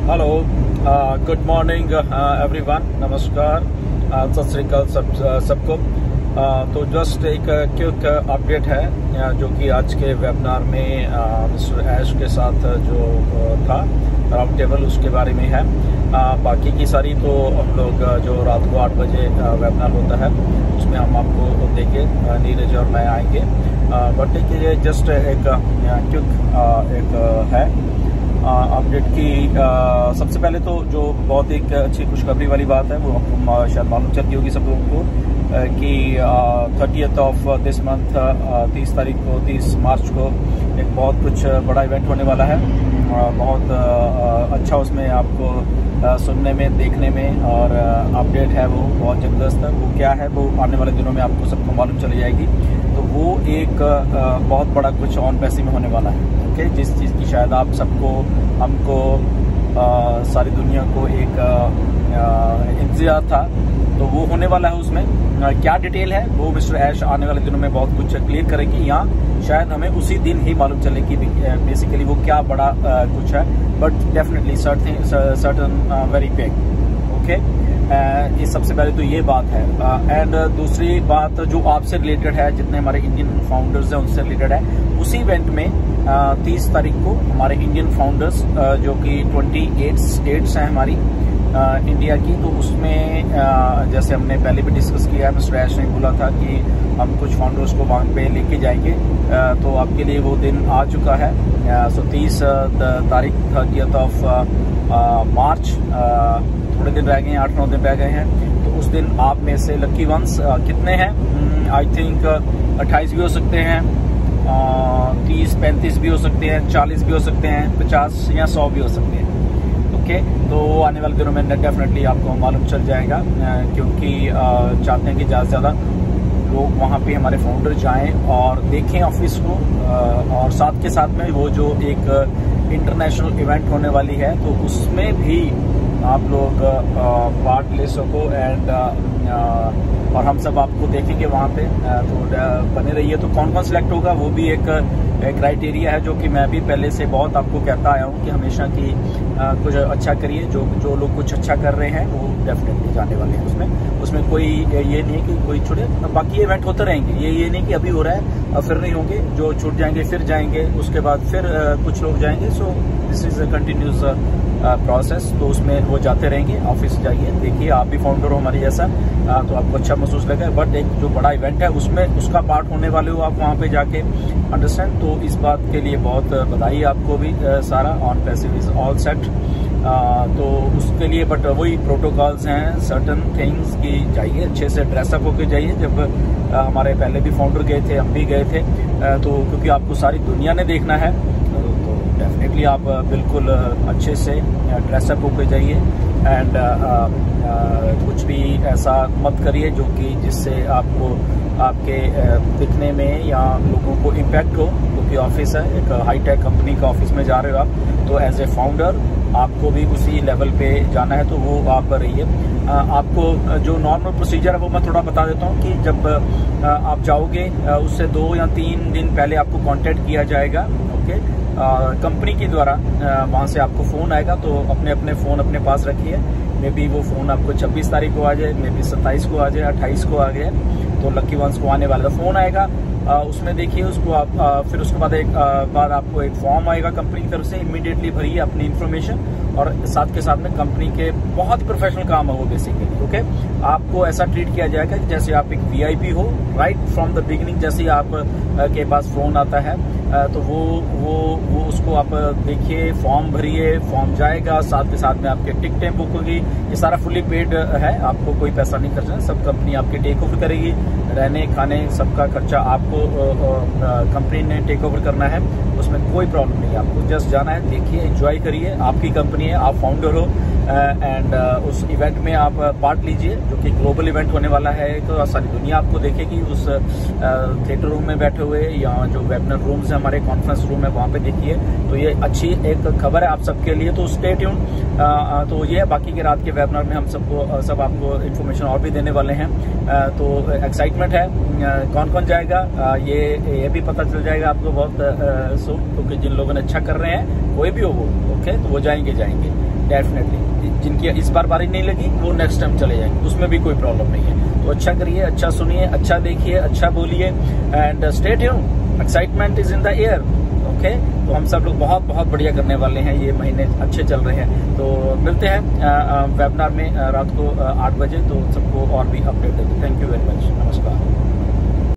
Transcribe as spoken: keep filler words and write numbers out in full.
Hello, good morning everyone, नमस्कार, सत श्री अकाल सब सबको। uh, तो जस्ट एक क्विक अपडेट है uh, जो कि आज के वेबिनार में मिस्टर uh, ऐश के साथ जो uh, था राउंड टेबल, उसके बारे में है। uh, बाकी की सारी तो हम लोग uh, जो रात को आठ बजे uh, वेबिनार होता है उसमें हम आपको देंगे, uh, नीरज और मैं आएंगे। बट uh, ये जस्ट एक क्विक uh, एक uh, है अपडेट की। आ, सबसे पहले तो जो बहुत एक अच्छी खुशखबरी वाली बात है वो आपको शायद मालूम चलती होगी सब लोगों को आ, कि थर्टियथ ऑफ दिस मंथ, तीस तारीख को, तीस मार्च को एक बहुत कुछ बड़ा इवेंट होने वाला है। आ, बहुत आ, अच्छा उसमें आपको आ, सुनने में, देखने में, और अपडेट है वो बहुत जबरदस्त है। वो क्या है वो आने वाले दिनों में आपको सबको मालूम चली जाएगी। तो वो एक आ, बहुत बड़ा कुछ ऑन पैसे में होने वाला है, ओके, जिस चीज़ की शायद आप सबको, हमको, आ, सारी दुनिया को एक इंतजार था, तो वो होने वाला है। उसमें आ, क्या डिटेल है वो मिस्टर ऐश आने वाले दिनों में बहुत कुछ क्लियर करेगी। यहाँ शायद हमें उसी दिन ही मालूम चले कि बेसिकली वो क्या बड़ा आ, कुछ है, but definitely certain very big, okay. ये सबसे पहले तो ये बात है। एंड uh, दूसरी बात जो आपसे रिलेटेड है, जितने हमारे इंडियन फाउंडर्स हैं उनसे रिलेटेड है, उसी इवेंट में तीस uh, तारीख को हमारे इंडियन फाउंडर्स uh, जो कि अट्ठाईस स्टेट्स हैं हमारी uh, इंडिया की, तो उसमें uh, जैसे हमने पहले भी डिस्कस किया, मिस्टर ऐश ने बोला था कि हम कुछ फाउंडर्स को वहाँ पे लेके जाएंगे। uh, तो आपके लिए वो दिन आ चुका है। uh, सो तीस तारीख थर्टियथ ऑफ मार्च, थोड़े दिन रह गए हैं, आठ नौ दिन रह गए हैं। तो उस दिन आप में से लकी वंस कितने हैं? आई थिंक अट्ठाईस भी हो सकते हैं, तीस पैंतीस भी हो सकते हैं, चालीस भी हो सकते हैं, पचास या सौ भी हो सकते हैं, ओके। तो आने वाले दिनों में डेफिनेटली आपको मालूम चल जाएगा, क्योंकि चाहते हैं कि ज़्यादा से ज़्यादा लोग वहाँ पे हमारे फाउंडर जाएं और देखें ऑफिस को, और साथ के साथ में वो जो एक इंटरनेशनल इवेंट होने वाली है तो उसमें भी आप लोग पार्ट ले सको। एंड और हम सब आपको देखेंगे वहाँ पे, तो बने रहिए। तो कौन कौन सिलेक्ट होगा वो भी एक क्राइटेरिया है जो कि मैं भी पहले से बहुत आपको कहता आया हूँ कि हमेशा की आ, कुछ अच्छा करिए। जो जो लोग कुछ अच्छा कर रहे हैं वो डेफिनेटली जाने वाले हैं उसमें उसमें कोई ये नहीं है कि कोई छूटे। बाकी इवेंट होते रहेंगे, ये ये नहीं कि अभी हो रहा है फिर नहीं होंगे, जो छूट जाएंगे फिर जाएंगे, उसके बाद फिर आ, कुछ लोग जाएंगे। So this is a continuous process. तो उसमें वो जाते रहेंगे। ऑफिस जाइए, देखिए, आप भी फाउंडर हो हमारी जैसा, आ, तो आपको अच्छा महसूस लगेगा। बट एक जो बड़ा इवेंट है उसमें उसका पार्ट होने वाले हो आप वहाँ पे जाके, अंडरस्टैंड। तो इस बात के लिए बहुत बधाई आपको भी आ, सारा on passive is all set. तो उसके लिए बट वही प्रोटोकॉल्स हैं, सर्टन थिंग्स की जाइए, अच्छे से ड्रेसअप होके जाइए। जब आ, हमारे पहले भी फाउंडर गए थे, हम भी गए थे, आ, तो क्योंकि आपको सारी दुनिया ने देखना है, तो डेफिनेटली आप बिल्कुल अच्छे से ड्रेसअप होके जाइए। एंड कुछ भी ऐसा मत करिए जो कि जिससे आपको आपके दिखने में या लोगों को इम्पैक्ट हो, क्योंकि ऑफिस है, एक हाईटेक कंपनी का ऑफिस में जा रहे हो आप, तो एज ए फाउंडर आपको भी उसी लेवल पे जाना है, तो वो आप रहिए। आपको जो नॉर्मल प्रोसीजर है वो मैं थोड़ा बता देता हूँ कि जब आप जाओगे उससे दो या तीन दिन पहले आपको कांटेक्ट किया जाएगा, ओके, कंपनी के द्वारा। वहाँ से आपको फ़ोन आएगा, तो अपने अपने फ़ोन अपने पास रखिए। मे बी वो फ़ोन आपको छब्बीस तारीख को आ जाए, मे बी सत्ताईस को आ जाए, अट्ठाईस को आ गया, तो लकी वंस को आने वाला फ़ोन आएगा। आ, उसमें देखिए उसको आप, आ, फिर उसके बाद एक आ, बाद आपको एक फॉर्म आएगा कंपनी की तरफ से, इमीडिएटली भरिए अपनी इन्फॉर्मेशन, और साथ के साथ में कंपनी के बहुत प्रोफेशनल काम है वो बेसिकली, ओके। आपको ऐसा ट्रीट किया जाएगा कि जैसे आप एक वीआईपी हो, राइट फ्रॉम द बिगिनिंग। जैसे आप आ, के पास फोन आता है आ, तो वो वो वो उसको आप देखिए, फॉर्म भरिए, फॉर्म जाएगा, साथ के साथ में आपके टिकटें बुक होगी। ये सारा फुली पेड है, आपको कोई पैसा नहीं खर्चना है, सब कंपनी आपके टेक ओवर करेगी। रहने खाने सबका खर्चा आपको कंपनी ने टेक ओवर करना है, उसमें कोई प्रॉब्लम नहीं है। आपको जस्ट जाना है, देखिए, एंजॉय करिए, आपकी कंपनी है, आप फाउंडर हो, एंड uh, uh, उस इवेंट में आप पार्ट लीजिए, जो कि ग्लोबल इवेंट होने वाला है। तो सारी दुनिया आपको देखेगी उस थिएटर रूम में बैठे हुए, या जो वेबिनार रूम्स है हमारे, कॉन्फ्रेंस रूम है, वहाँ पे देखिए। तो ये अच्छी एक खबर है आप सबके लिए, तो स्टे ट्यून। तो ये बाकी के रात के वेबिनार में हम सबको सब आपको इन्फॉर्मेशन और भी देने वाले हैं। uh, तो एक्साइटमेंट है, uh, कौन कौन जाएगा uh, ये ये भी पता चल जाएगा आपको बहुत सून, क्योंकि जिन लोगों ने अच्छा कर रहे हैं, कोई भी हो वो, ओके, तो वो जाएंगे जाएंगे डेफिनेटली जिनकी इस बार बारी नहीं लगी वो नेक्स्ट टाइम चले जाएंगे, उसमें भी कोई प्रॉब्लम नहीं है। तो अच्छा करिए, अच्छा सुनिए, अच्छा देखिए, अच्छा बोलिए and stay tuned, excitement is in the air. Okay, तो हम सब लोग बहुत बहुत बढ़िया करने वाले हैं, ये महीने अच्छे चल रहे हैं। तो मिलते हैं वेबिनार में रात को आठ बजे, तो सबको और भी अपडेट देंगे। थैंक यू वेरी मच, नमस्कार।